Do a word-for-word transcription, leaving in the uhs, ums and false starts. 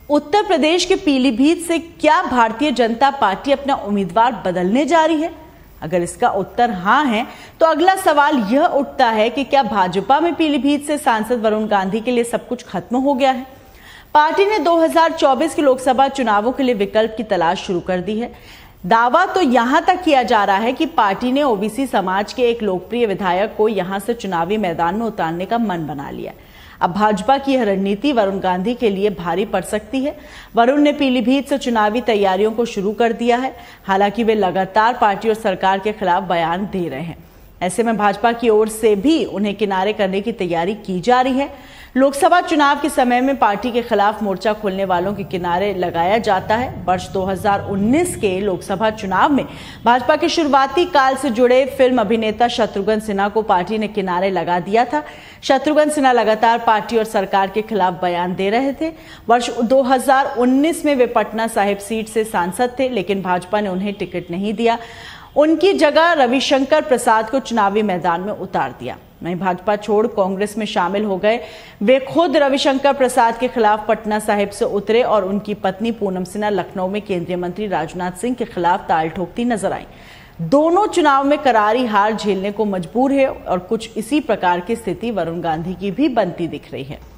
उत्तर प्रदेश के पीलीभीत से क्या भारतीय जनता पार्टी अपना उम्मीदवार बदलने जा रही है? अगर इसका उत्तर हां है तो अगला सवाल यह उठता है कि क्या भाजपा में पीलीभीत से सांसद वरुण गांधी के लिए सब कुछ खत्म हो गया है? पार्टी ने दो हज़ार चौबीस के लोकसभा चुनावों के लिए विकल्प की तलाश शुरू कर दी है। दावा तो यहां तक किया जा रहा है कि पार्टी ने ओबीसी समाज के एक लोकप्रिय विधायक को यहां से चुनावी मैदान में उतारने का मन बना लिया। अब भाजपा की यह रणनीति वरुण गांधी के लिए भारी पड़ सकती है। वरुण ने पीलीभीत से चुनावी तैयारियों को शुरू कर दिया है। हालांकि वे लगातार पार्टी और सरकार के खिलाफ बयान दे रहे हैं। ऐसे में भाजपा की ओर से भी उन्हें किनारे करने की तैयारी की जा रही है। लोकसभा चुनाव के समय में पार्टी के खिलाफ मोर्चा खोलने वालों के किनारे लगाया जाता है। वर्ष दो हज़ार उन्नीस के लोकसभा चुनाव में भाजपा के शुरुआती काल से जुड़े फिल्म अभिनेता शत्रुघ्न सिन्हा को पार्टी ने किनारे लगा दिया था। शत्रुघ्न सिन्हा लगातार पार्टी और सरकार के खिलाफ बयान दे रहे थे। वर्ष दो हज़ार उन्नीस में वे पटना साहिब सीट से सांसद थे, लेकिन भाजपा ने उन्हें टिकट नहीं दिया। उनकी जगह रविशंकर प्रसाद को चुनावी मैदान में उतार दिया। वहीं भाजपा छोड़ कांग्रेस में शामिल हो गए वे खुद रविशंकर प्रसाद के खिलाफ पटना साहिब से उतरे और उनकी पत्नी पूनम सिन्हा लखनऊ में केंद्रीय मंत्री राजनाथ सिंह के खिलाफ ताल ठोकती नजर आई। दोनों चुनाव में करारी हार झेलने को मजबूर है और कुछ इसी प्रकार की स्थिति वरुण गांधी की भी बनती दिख रही है।